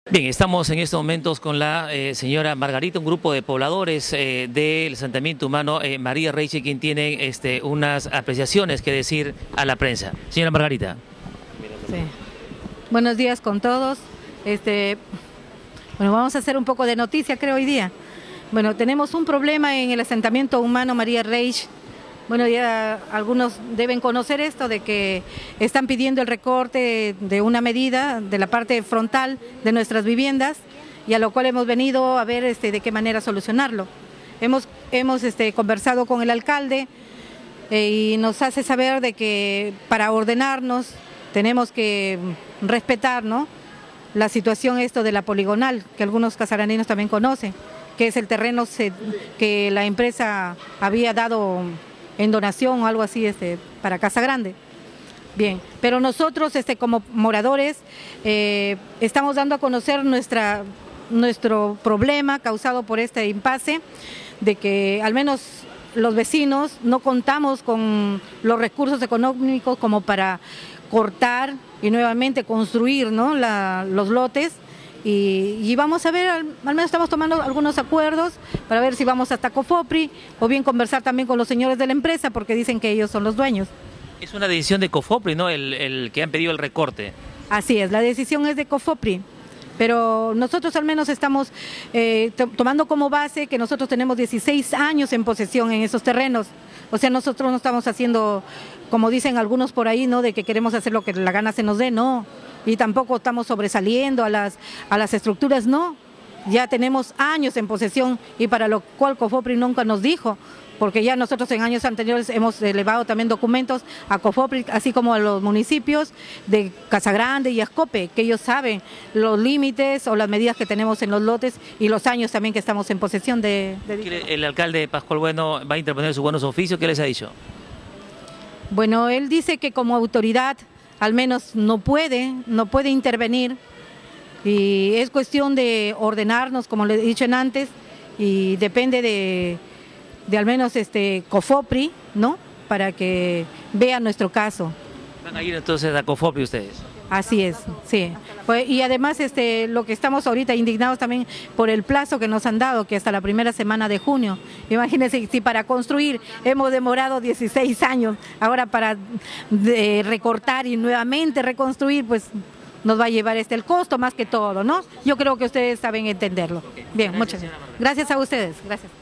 Bien, estamos en estos momentos con la señora Margarita, un grupo de pobladores del asentamiento humano María Reich, quien tiene unas apreciaciones que decir a la prensa. Señora Margarita. Sí. Buenos días con todos. Bueno, vamos a hacer un poco de noticia, creo, hoy día. Bueno, tenemos un problema en el asentamiento humano María Reich. Bueno, ya algunos deben conocer esto de que están pidiendo el recorte de una medida de la parte frontal de nuestras viviendas, y a lo cual hemos venido a ver de qué manera solucionarlo. Hemos conversado con el alcalde y nos hace saber de que para ordenarnos tenemos que respetar, ¿no?, la situación de la poligonal, que algunos casaraninos también conocen, que es el terreno que la empresa había dado en donación o algo así para Casa Grande. Bien, pero nosotros como moradores estamos dando a conocer nuestro problema causado por este impasse, de que al menos los vecinos no contamos con los recursos económicos como para cortar y nuevamente construir, ¿no?, los lotes. Y vamos a ver, al menos estamos tomando algunos acuerdos para ver si vamos hasta COFOPRI o bien conversar también con los señores de la empresa, porque dicen que ellos son los dueños. Es una decisión de COFOPRI, ¿no?, el que han pedido el recorte. Así es, la decisión es de COFOPRI, pero nosotros al menos estamos tomando como base que nosotros tenemos 16 años en posesión en esos terrenos. O sea, nosotros no estamos haciendo, como dicen algunos por ahí, ¿no?, de que queremos hacer lo que la gana se nos dé, no. Y tampoco estamos sobresaliendo a las estructuras, no. Ya tenemos años en posesión, y para lo cual COFOPRI nunca nos dijo, porque ya nosotros en años anteriores hemos elevado también documentos a COFOPRI, así como a los municipios de Casa Grande y Ascope, que ellos saben los límites o las medidas que tenemos en los lotes y los años también que estamos en posesión de... El alcalde Pascual Bueno va a interponer sus buenos oficios. ¿Qué les ha dicho? Bueno, él dice que como autoridad al menos no puede intervenir, y es cuestión de ordenarnos, como le he dicho antes, y depende de al menos COFOPRI, ¿no?, para que vea nuestro caso. ¿Van a ir entonces a COFOPRI ustedes? Así es, sí. Y además lo que estamos ahorita indignados también por el plazo que nos han dado, que hasta la primera semana de junio. Imagínense, si para construir hemos demorado 16 años, ahora para recortar y nuevamente reconstruir, pues nos va a llevar el costo más que todo, ¿no? Yo creo que ustedes saben entenderlo. Bien, muchas gracias. Gracias a ustedes, gracias.